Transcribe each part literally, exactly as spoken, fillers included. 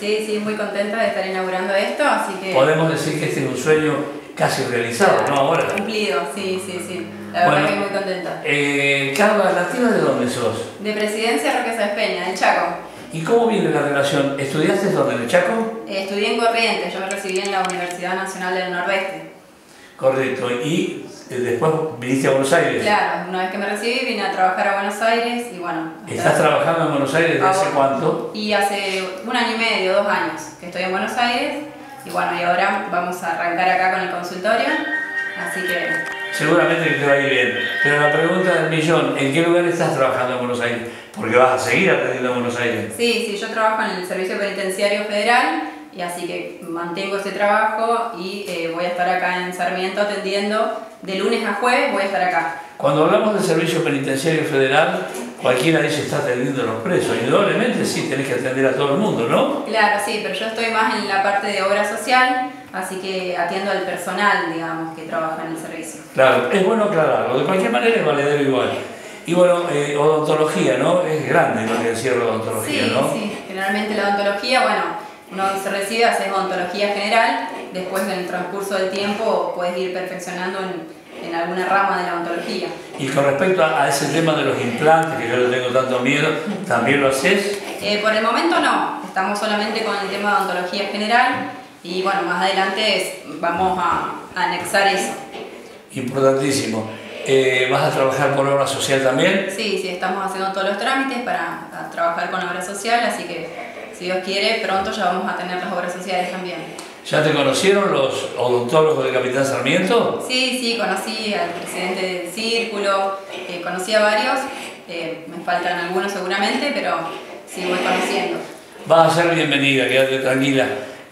Sí, sí, muy contenta de estar inaugurando esto, así que... Podemos decir que este es un sueño casi realizado, ¿no? Ahora. Cumplido, sí, sí, sí. La verdad bueno, que muy contenta. Eh, Carla, ¿nativa de dónde sos? De Presidencia Roque Sáenz Peña, del Chaco. ¿Y cómo viene la relación? ¿Estudiaste dónde, en el Chaco? Eh, estudié en Corrientes, yo me recibí en la Universidad Nacional del Nordeste. Correcto. ¿Y eh, después viniste a Buenos Aires? Claro, una vez que me recibí vine a trabajar a Buenos Aires y bueno... ¿Estás trabajando en Buenos Aires desde hace cuánto? Y hace un año y medio, dos años que estoy en Buenos Aires y bueno, y ahora vamos a arrancar acá con el consultorio, así que... Seguramente que te va a ir bien, pero la pregunta del millón, ¿en qué lugar estás trabajando en Buenos Aires? Porque vas a seguir atendiendo en Buenos Aires. Sí, sí, yo trabajo en el Servicio Penitenciario Federal y así que mantengo ese trabajo y eh, voy a estar acá en Sarmiento atendiendo de lunes a jueves, voy a estar acá. Cuando hablamos del Servicio Penitenciario Federal, cualquiera dice está atendiendo a los presos. Indudablemente sí, tenés que atender a todo el mundo, ¿no? Claro, sí, pero yo estoy más en la parte de obra social, así que atiendo al personal, digamos, que trabaja en el servicio. Claro, es bueno aclararlo. De cualquier manera es valedero igual. Y bueno, eh, odontología, ¿no? Es grande lo que encierra odontología, sí, ¿no? Sí, sí. Generalmente la odontología, bueno, uno se recibe, hace odontología general, después en el transcurso del tiempo puedes ir perfeccionando en, en alguna rama de la odontología. Y con respecto a, a ese tema de los implantes, que yo le tengo tanto miedo, ¿también lo haces? Eh, por el momento no, estamos solamente con el tema de odontología general y bueno, más adelante es, vamos a, a anexar eso. Importantísimo. Eh, ¿Vas a trabajar por obra social también? Sí, sí, estamos haciendo todos los trámites para trabajar con obra social, así que si Dios quiere, pronto ya vamos a tener las obras sociales también. ¿Ya te conocieron los odontólogos de Capitán Sarmiento? Sí, sí, conocí al presidente del círculo, eh, conocí a varios, eh, me faltan algunos seguramente, pero sí voy conociendo. Vas a ser bienvenida, quédate tranquila.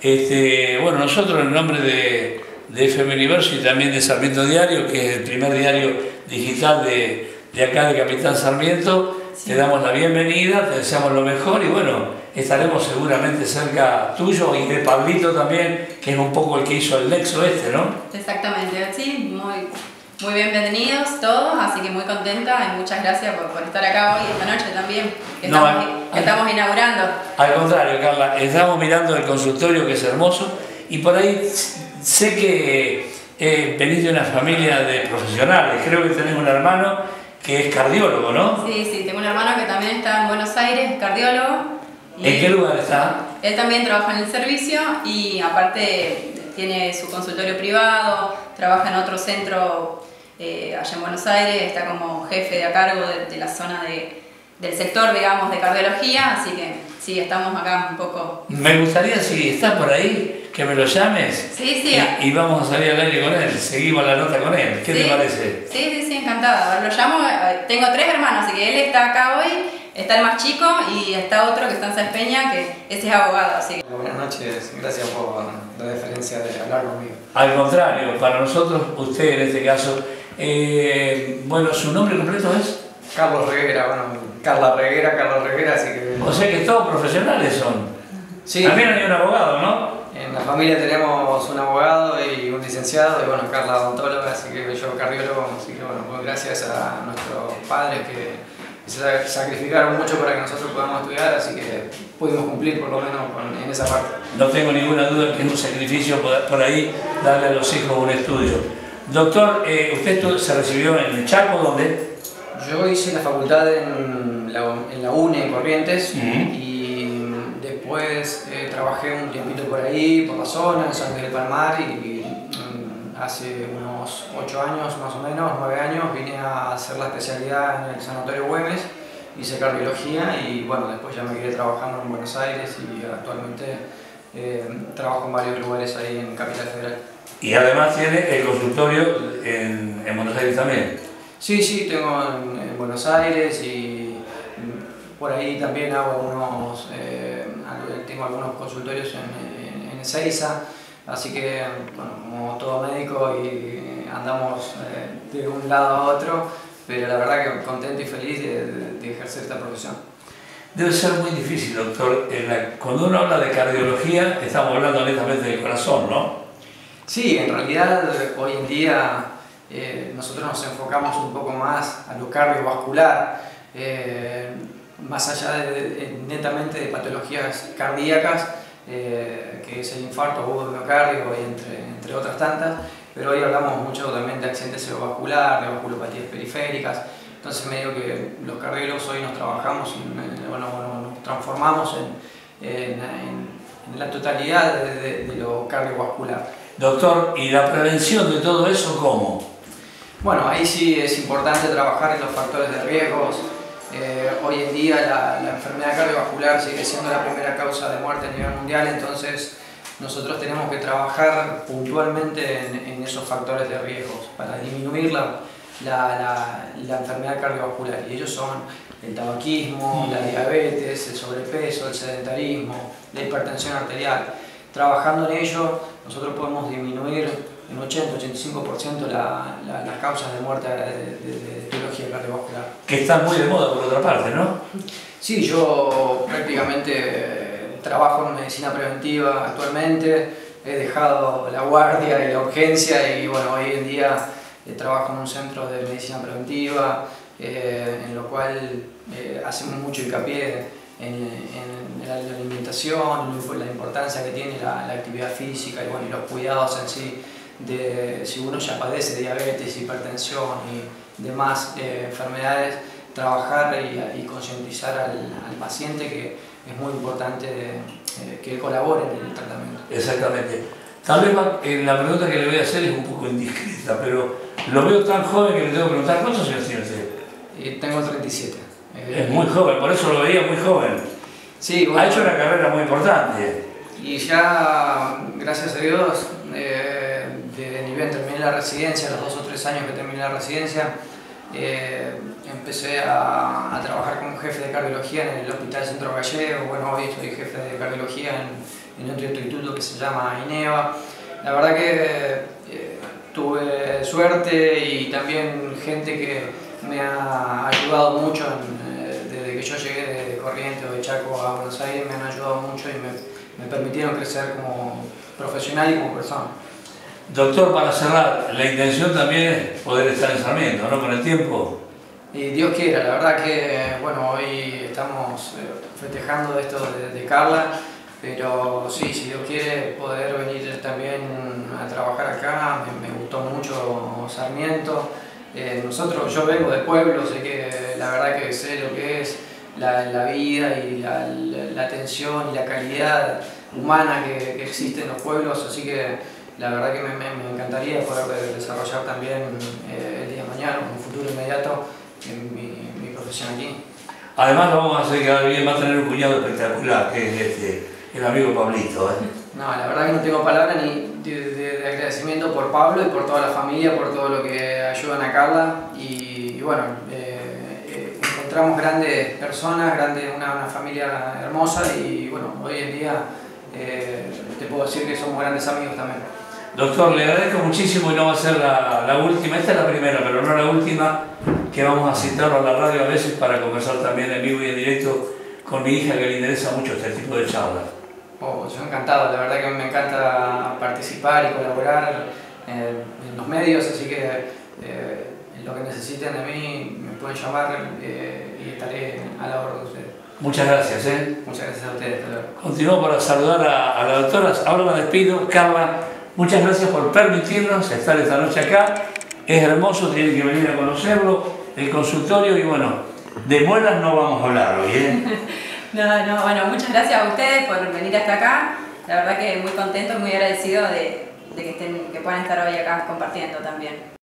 Este, bueno, nosotros en nombre de, de F M Universo y también de Sarmiento Diario, que es el primer diario digital de, de acá de Capitán Sarmiento, sí. Te damos la bienvenida, te deseamos lo mejor y bueno, estaremos seguramente cerca tuyo y de Pablito también, que es un poco el que hizo el nexo este, ¿no? Exactamente, sí, muy, muy bienvenidos todos, así que muy contenta y muchas gracias por, por estar acá hoy, esta noche también, que no, estamos, al, que estamos inaugurando. Al contrario, Carla, estamos mirando el consultorio que es hermoso y por ahí sé que eh, venís de una familia de profesionales, creo que tenés un hermano que es cardiólogo, ¿no? Sí, sí, tengo un hermano que también está en Buenos Aires, cardiólogo. ¿En qué lugar está? Él también trabaja en el servicio y aparte tiene su consultorio privado, trabaja en otro centro eh, allá en Buenos Aires, está como jefe de a cargo de, de la zona de, del sector, digamos, de cardiología, así que sí, estamos acá un poco... Me gustaría, si está por ahí, que me lo llames sí, sí. y, y vamos a salir al aire con él, seguimos la nota con él. ¿Qué sí, te parece? Sí, sí, sí, encantada. Lo llamo, tengo tres hermanos, así que él está acá hoy, está el más chico y está otro que está en Sáenz Peña, que ese es abogado. Así que... Buenas noches, gracias por la deferencia de hablar conmigo. Al contrario, para nosotros, usted en este caso, eh, bueno, ¿su nombre completo es? Carlos Reguera, bueno, Carla Reguera, Carlos Reguera, así que... O sea que todos profesionales son. Sí. También hay un abogado, ¿no? En la familia tenemos un abogado y un licenciado, y bueno, Carla odontóloga, así que yo cardiólogo, así que bueno, pues gracias a nuestros padres que se sacrificaron mucho para que nosotros podamos estudiar, así que pudimos cumplir por lo menos con, en esa parte. No tengo ninguna duda que es un sacrificio por ahí darle a los hijos un estudio. Doctor, eh, ¿usted se recibió en el Chaco, dónde? Yo hice la facultad en la, en la UNE en Corrientes, uh-huh. y después eh, trabajé un tiempito por ahí, por la zona, en San Miguel del Palmar, y, y hace unos ocho años más o menos, nueve años, vine a hacer la especialidad en el Sanatorio Güemes, hice cardiología y bueno, después ya me quedé trabajando en Buenos Aires y actualmente eh, trabajo en varios lugares ahí en Capital Federal. Y además tiene el consultorio en, en Buenos Aires también. Sí, sí, tengo en, en Buenos Aires y por ahí también hago unos, eh, tengo algunos consultorios en, en, en Ezeiza, así que, bueno, como todo médico y andamos eh, de un lado a otro, pero la verdad que contento y feliz de, de, de ejercer esta profesión. Debe ser muy difícil, doctor. En la, cuando uno habla de cardiología, estamos hablando netamente del corazón, ¿no? Sí, en realidad hoy en día eh, nosotros nos enfocamos un poco más a lo cardiovascular, eh, más allá de, de, netamente de patologías cardíacas. eh, que es el infarto agudo del miocardio, y entre, entre otras tantas, pero hoy hablamos mucho también de accidente cerebrovascular, de vasculopatías periféricas. Entonces medio que los cardiólogos hoy nos trabajamos, en, bueno, bueno, nos transformamos en, en, en en la totalidad de, de, de lo cardiovascular. Doctor, ¿y la prevención de todo eso cómo? Bueno, ahí sí es importante trabajar en los factores de riesgos. Eh, hoy en día la, la enfermedad cardiovascular sigue siendo la primera causa de muerte a nivel mundial, entonces nosotros tenemos que trabajar puntualmente en, en esos factores de riesgos para disminuir la, la, la, la enfermedad cardiovascular. Y ellos son el tabaquismo, la diabetes, el sobrepeso, el sedentarismo, la hipertensión arterial. Trabajando en ello, nosotros podemos disminuir en ochenta a ochenta y cinco por ciento la, la, las causas de muerte de, de, de etiología cardiovascular. Que está muy de moda por otra parte, ¿no? Sí, yo prácticamente trabajo en medicina preventiva actualmente, he dejado la guardia y la urgencia y bueno, hoy en día eh, trabajo en un centro de medicina preventiva, eh, en lo cual eh, hacemos mucho hincapié en, en, en la alimentación, la importancia que tiene la, la actividad física y, bueno, y los cuidados en sí, de si uno ya padece diabetes, hipertensión y demás eh, enfermedades, trabajar y, y concientizar al, al paciente que es muy importante eh, que él colabore en el tratamiento. Exactamente. Tal vez eh, la pregunta que le voy a hacer es un poco indiscreta, pero lo veo tan joven que le tengo que preguntar, ¿cuántos años tiene usted? Eh, tengo treinta y siete. Eh, es muy joven, por eso lo veía muy joven. Sí, bueno, ha hecho una carrera muy importante. Y ya, gracias a Dios, eh, de nivel terminé la residencia, los dos o tres años que terminé la residencia, eh, empecé a, a trabajar como jefe de cardiología en el Hospital Centro Gallego. Bueno, hoy soy jefe de cardiología en, en otro instituto que se llama INEVA. La verdad que eh, tuve suerte y también gente que me ha ayudado mucho en, eh, desde que yo llegué de Corrientes o de Chaco a Buenos Aires, me han ayudado mucho y me, me permitieron crecer como profesional y como persona. Doctor, para cerrar, la intención también es poder estar en Sarmiento, ¿no? Con el tiempo. Y Dios quiera, la verdad que, bueno, hoy estamos festejando esto de, de Carla, pero sí, si Dios quiere poder venir también a trabajar acá, me, me gustó mucho Sarmiento. Eh, nosotros, yo vengo de pueblo, sé que la verdad que sé lo que es la, la vida y la, la, la atención y la calidad humana que, que existe en los pueblos, así que la verdad que me, me, me encantaría poder desarrollar también eh, el día de mañana, en un futuro inmediato, en mi, mi profesión aquí. Además lo vamos a hacer quedar bien, va a tener un cuñado espectacular, que es este, el amigo Pablito. ¿eh? No, la verdad que no tengo palabras ni de, de, de agradecimiento por Pablo y por toda la familia, por todo lo que ayudan a Carla. Y, y bueno, eh, eh, encontramos grandes personas, grandes, una, una familia hermosa y bueno, hoy en día eh, te puedo decir que somos grandes amigos también. Doctor, le agradezco muchísimo y no va a ser la, la última, esta es la primera, pero no la última, que vamos a citarlo a la radio a veces para conversar también en vivo y en directo con mi hija, que le interesa mucho este tipo de charlas. Oh, yo encantado, la verdad que me encanta participar y colaborar eh, en los medios, así que eh, lo que necesiten de mí me pueden llamar eh, y estaré a la orden de ustedes. Muchas gracias. ¿eh? Muchas gracias a ustedes. Continúo para saludar a, a la doctora, ahora la despido. Carla, muchas gracias por permitirnos estar esta noche acá, es hermoso, tienen que venir a conocerlo, el consultorio y bueno, de muelas no vamos a hablar hoy. ¿eh? No, no, bueno, muchas gracias a ustedes por venir hasta acá. La verdad que muy contento, muy agradecido de, de que, estén, que puedan estar hoy acá compartiendo también.